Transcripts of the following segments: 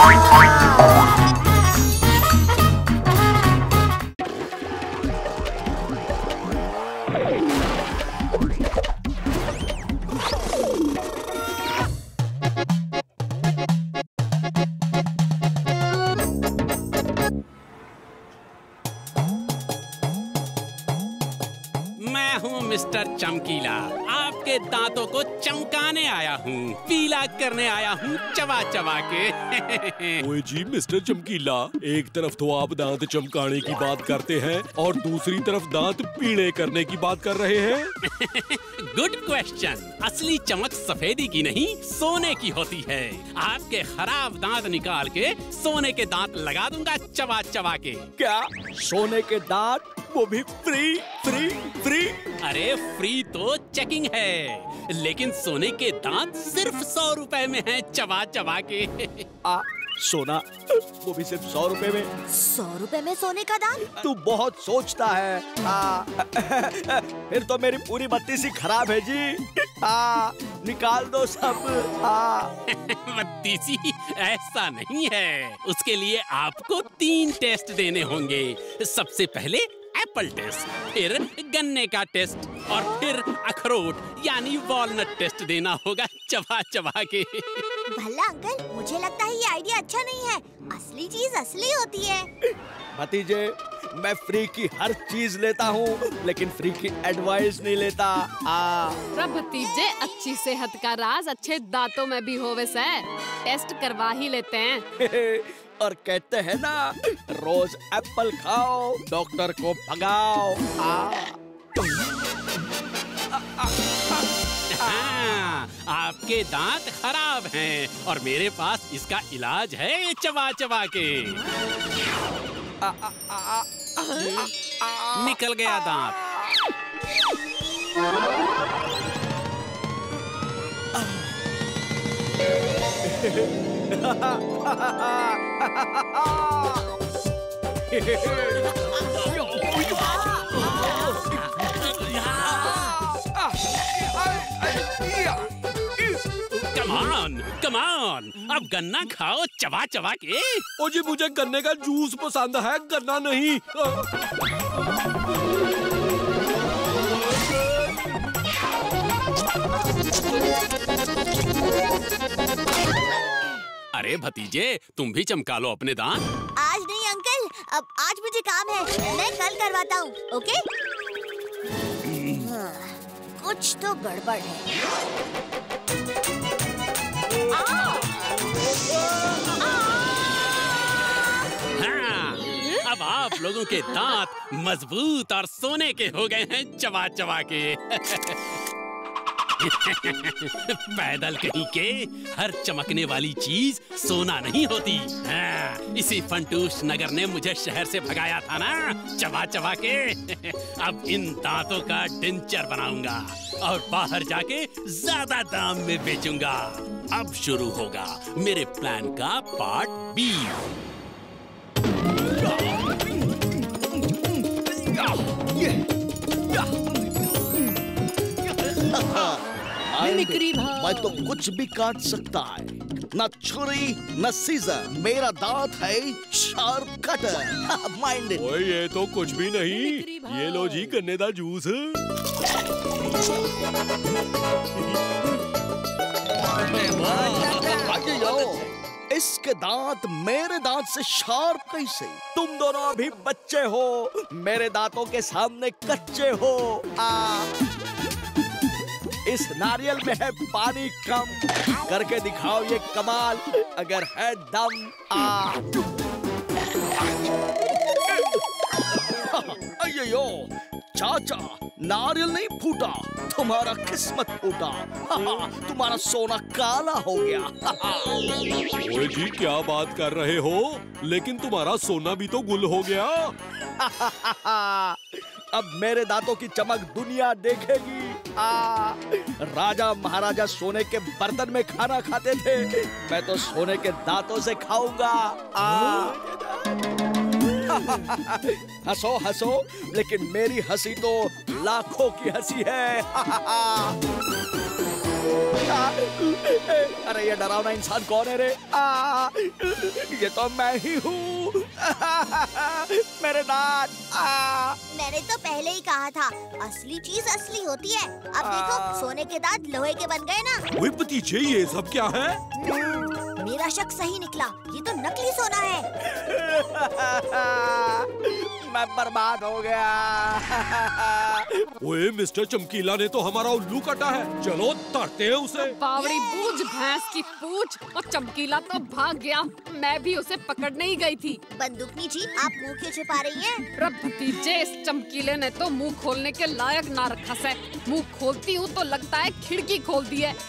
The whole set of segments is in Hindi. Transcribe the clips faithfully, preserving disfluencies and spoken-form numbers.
मिस्टर चमकीला, आपके दांतों को चमकाने आया हूँ, पीला करने आया हूँ चबा चबा के। ओए जी मिस्टर चमकीला, एक तरफ तो आप दांत चमकाने की बात करते हैं और दूसरी तरफ दांत पीले करने की बात कर रहे हैं। Good question. असली चमक सफेदी की नहीं, सोने की होती है। आपके खराब दांत निकाल के सोने के दांत लगा दूंगा चबा चबा के। क्या सोने के दांत, वो भी फ्री फ्री फ्री? अरे फ्री तो चेकिंग है, लेकिन सोने के दांत सिर्फ सौ रुपए में है चबा चबा के। आ, सोना, वो भी सिर्फ सौ रुपए में? सौ रुपए में सोने का दांत? तू बहुत सोचता है। आ, फिर तो मेरी पूरी बत्ती सी खराब है जी। आ, निकाल दो सब। बत्ती सी ऐसा नहीं है, उसके लिए आपको तीन टेस्ट देने होंगे। सबसे पहले एप्पल टेस्ट, फिर गन्ने का टेस्ट और फिर अखरोट यानी वॉलनट टेस्ट देना होगा चबा चबा के। भला अंकल, मुझे लगता है ये आइडिया अच्छा नहीं है। असली चीज असली होती है। भतीजे, मैं फ्री की हर चीज लेता हूँ, लेकिन फ्री की एडवाइस नहीं लेता। आ भतीजे, अच्छी सेहत का राज अच्छे दांतों में भी होवे से, टेस्ट करवा ही लेते हैं। और कहते हैं ना, रोज एप्पल खाओ, डॉक्टर को भगाओ। आ, आ, आ, आ, आ, आपके दांत खराब हैं और मेरे पास इसका इलाज है चबा चबा के। आ, आ, आ, आ, आ, आ, निकल गया दांत। कमान कमान, अब गन्ना खाओ चबा चबा के। ओ जी, मुझे गन्ने का जूस पसंद है, गन्ना नहीं। अरे भतीजे, तुम भी चमका लो अपने दांत। आज नहीं अंकल, अब आज मुझे काम है, मैं कल करवाता हूँ। ओके? कुछ तो गड़बड़ है। हाँ, अब आप लोगों के दांत मजबूत और सोने के हो गए हैं चबा चबा के। पैदल कहीं के, हर चमकने वाली चीज सोना नहीं होती। हाँ, इसी फंटूश नगर ने मुझे शहर से भगाया था ना चबा चबा के। अब इन दांतों का डिंचर बनाऊंगा और बाहर जाके ज्यादा दाम में बेचूंगा। अब शुरू होगा मेरे प्लान का पार्ट बी। मैं तो कुछ भी काट सकता है, न छुरी न सीजर, मेरा दांत है शार्प कटर। Mind it. ओए, ये तो कुछ भी नहीं, ये लो जी गन्ने का जूस। आगे जाओ, इसके दांत मेरे दांत से शार्प कैसे? तुम दोनों अभी बच्चे हो, मेरे दांतों के सामने कच्चे हो। आ, इस नारियल में है पानी कम, करके दिखाओ ये कमाल, अगर है दम। आ अయ్యయ్యో, चाचा, नारियल नहीं फूटा, तुम्हारा किस्मत फूटा। तुम्हारा सोना काला हो गया। ओए जी, क्या बात कर रहे हो? लेकिन तुम्हारा सोना भी तो गुल हो गया। अब मेरे दांतों की चमक दुनिया देखेगी। आ, राजा महाराजा सोने के बर्तन में खाना खाते थे, मैं तो सोने के दांतों से खाऊंगा। हंसो हंसो, लेकिन मेरी हंसी तो लाखों की हंसी है। अरे ये डरावना इंसान कौन है रे? आ, ये तो मैं ही हूँ। मेरे दांत। आ, मैंने तो पहले ही कहा था, असली चीज असली होती है। अब देखो, सोने के दांत लोहे के बन गए ना। ओए भतीजे, ये सब क्या है? मेरा शक सही निकला, ये तो नकली सोना है। मैं बर्बाद हो गया। ओए मिस्टर चमकीला ने तो हमारा उल्लू काटा है, चलो ताड़ते हैं उसे। बावड़ी बूझ भैंस की पूछ, और चमकीला तो भाग गया। मैं भी उसे पकड़ने ही गई थी। बंदूकनी जी, आप मुंह क्यों छुपा रही हैं? रब भतीजे, इस चमकीले ने तो मुंह खोलने के लायक ना रखा से। मुंह खोलती हूँ तो लगता है खिड़की खोल दी है।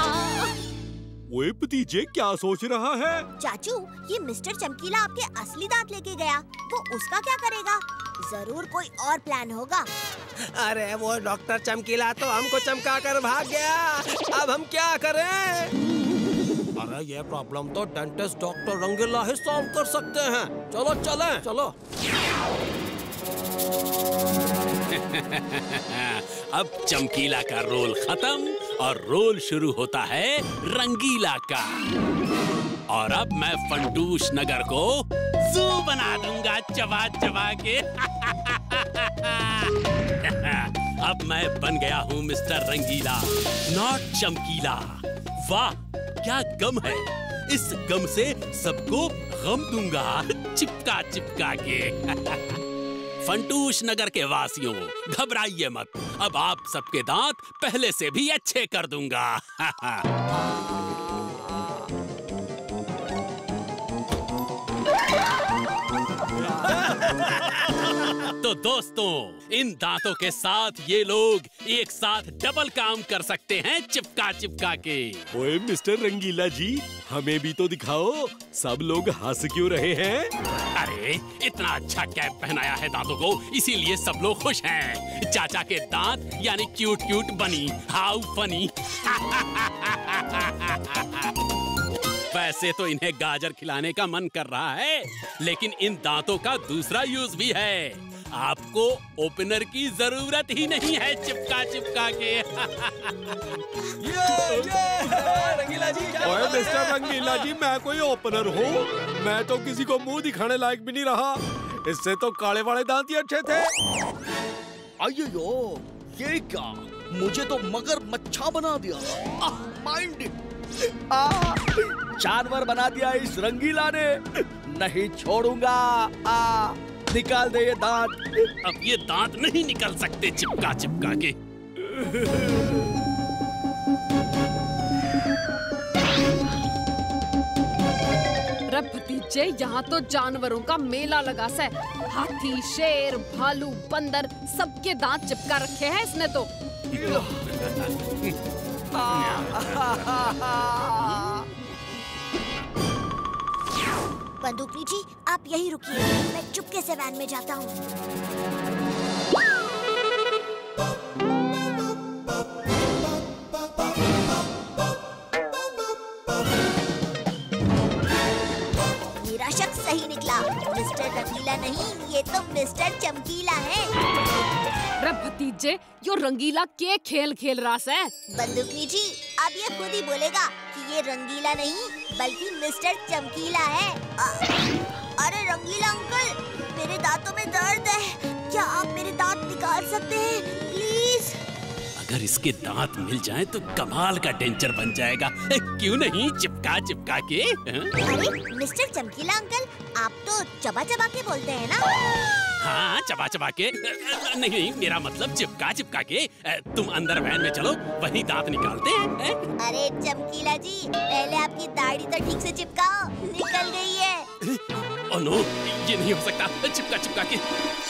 ओए भतीजे, क्या सोच रहा है? चाचू, ये मिस्टर चमकीला आपके असली दांत लेके गया, वो उसका क्या करेगा? जरूर कोई और प्लान होगा। अरे वो डॉक्टर चमकीला तो हमको चमका कर भाग गया, अब हम क्या करें? अरे ये प्रॉब्लम तो डेंटिस्ट डॉक्टर रंगीला ही सॉल्व कर सकते हैं। चलो चले, चलो। अब चमकीला का रोल खत्म और रोल शुरू होता है रंगीला का। और अब मैं फंटूश नगर को जू बना दूंगा चबा चबा के। अब मैं बन गया हूँ मिस्टर रंगीला, नॉट चमकीला। वाह, क्या गम है! इस गम से सबको गम दूंगा चिपका चिपका के। फंटूश नगर के वासियों, घबराइए मत, अब आप सबके दांत पहले से भी अच्छे कर दूंगा। तो दोस्तों, इन दांतों के साथ ये लोग एक साथ डबल काम कर सकते हैं चिपका चिपका के। ओए मिस्टर रंगीला जी, हमें भी तो दिखाओ, सब लोग हंस क्यों रहे हैं? अरे इतना अच्छा कैप पहनाया है दांतों को, इसीलिए सब लोग खुश हैं। चाचा के दांत यानी cute cute bunny, how funny. वैसे तो इन्हें गाजर खिलाने का मन कर रहा है, लेकिन इन दांतों का दूसरा यूज भी है। आपको ओपनर की जरूरत ही नहीं है चिपका चिपका के। ये, ये, रंगीला जी, ओए मिस्टर रंगीला जी, मैं कोई ओपनर हूँ? मैं तो किसी को मुंह दिखाने लायक भी नहीं रहा। इससे तो काले वाले दांत ही अच्छे थे। अयो, ये क्या? मुझे तो मगर मच्छा बना दिया। माइंड आ, जानवर बना दिया इस रंगीला ने। नहीं छोड़ूंगा। आ, निकाल दे ये दांत। अब ये दांत नहीं निकल सकते चिपका चिपका के। रब भतीजे, यहाँ तो जानवरों का मेला लगा से। हाथी, शेर, भालू, बंदर, सबके दांत चिपका रखे हैं इसने तो। बंदूकनी जी, आप यहीं रुकिए, मैं चुपके से वैन में जाता हूँ। मेरा शक सही निकला, मिस्टर रंगीला नहीं, ये तो मिस्टर चमकीला है। रे भतीजे, यो रंगीला के खेल खेल रहा है? बंदूकनी जी, अब ये खुद ही बोलेगा कि ये रंगीला नहीं बल्कि मिस्टर चमकीला है। आ, अरे रंगीला अंकल, मेरे दांतों में दर्द है, क्या आप मेरे दांत निकाल सकते हैं प्लीज? अगर इसके दांत मिल जाएं तो कमाल का डेंजर बन जाएगा। क्यों नहीं चिपका चिपका के? अरे मिस्टर चमकीला अंकल, आप तो चबा चबा के बोलते हैं ना? हाँ, चबा चबा के नहीं नहीं, मेरा मतलब चिपका चिपका के। तुम अंदर वैन में चलो, वहीं दांत निकालते हैं। अरे चमकीला जी, पहले आपकी दाढ़ी तो ठीक से चिपकाओ, निकल गई है। ओह नो, ये नहीं हो सकता, चिपका चिपका के।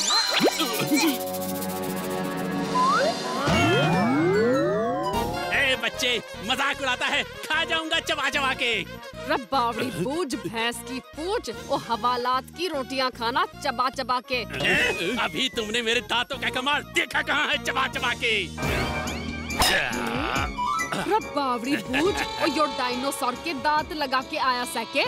ए बच्चे, मजाक उड़ाता है, खा जाऊंगा चबा चबा के। बावड़ी बूझ भैंस की पूछ, ओ हवालात की रोटियां खाना चबा चबा के। ए, अभी तुमने मेरे दांतों का कमाल देखा कहाँ है चबा चबा के? बावड़ी बूझ, ओ यो डायनासोर के दांत लगा के आया सके।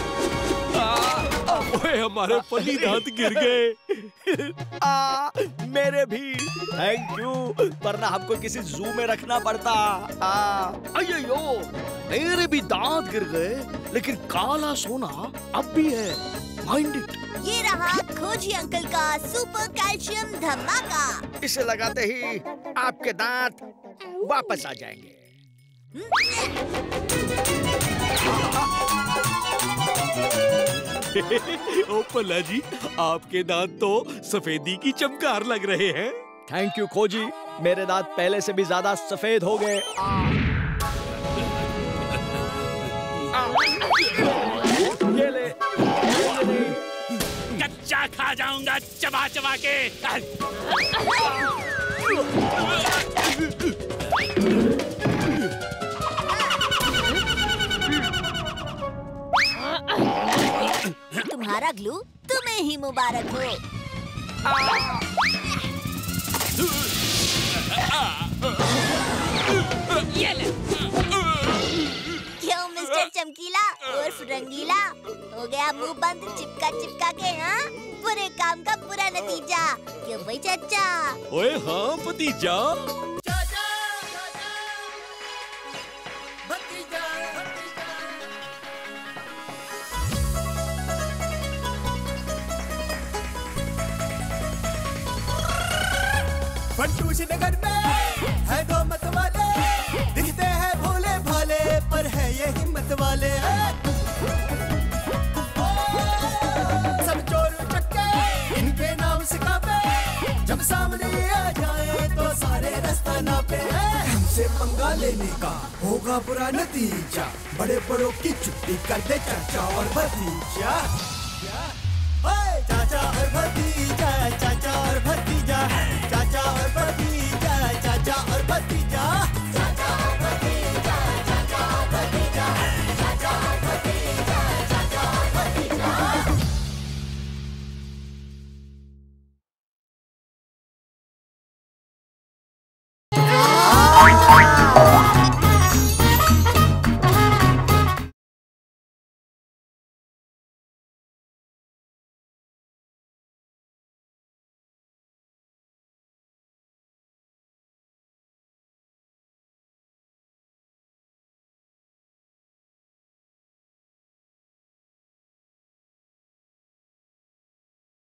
ओए हमारे फनी दांत गिर गए। आ, मेरे भी थैंक यू, वरना हमको किसी जू में रखना पड़ता। अयो, मेरे भी दांत गिर गए, लेकिन काला सोना अब भी है। Mind it. ये रहा खोजी अंकल का सुपर कैल्शियम धमाका। इसे लगाते ही आपके दांत वापस आ जाएंगे। ओ पल्ला जी, आपके दांत तो सफेदी की चमकार लग रहे हैं। थैंक यू खोजी, मेरे दांत पहले से भी ज्यादा सफेद हो गए। ये ले, ये ले। कच्चा खा जाऊंगा चबा चबा के। तुम्हारा ग्लू तुम्हें ही मुबारक हो। ये ले। क्यों मिस्टर चमकीला उर्फ रंगीला, हो गया मुंह बंद चिपका चिपका के? हाँ, बुरे काम का बुरा नतीजा। क्यों भाई चाचा? ओए हाँ भतीजा। फंटूश नगर में है दो मत वाले, दिखते हैं भोले भाले पर है ये हिम्मत वाले। सब चोर चक्के इनके नाम से कापे, जब सामने आ जाए तो सारे रास्ता नापे। हमसे पंगा लेने का होगा बुरा नतीजा, बड़े बड़ों की छुट्टी कर दे चाचा और भतीजा। चाचा और भतीजा, चाचा और भतीजा, चाचा और भतीजा।